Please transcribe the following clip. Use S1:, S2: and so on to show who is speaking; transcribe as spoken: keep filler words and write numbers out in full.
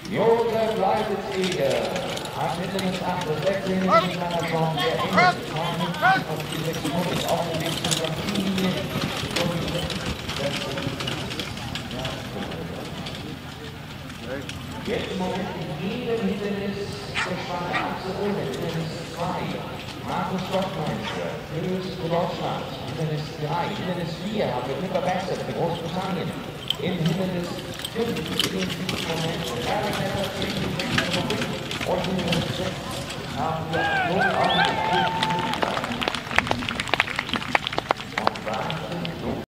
S1: Josef Leitezieger hat mit dem acht sechs in seiner Form der Engel auf die sechs Minuten auf dem Weg zur Linie. Jetzt im Moment in jedem Hindernis gespannt Achse ohne Hindernis zwei. Markus Stockmeister, Höchst für Deutschland, Hindernis drei, Hindernis vier haben wir Clipper Bassett für Großbritannien. Im Hindernis fünf in diesem Moment Harry Pepper, und Hindernis sechs haben wir Lohn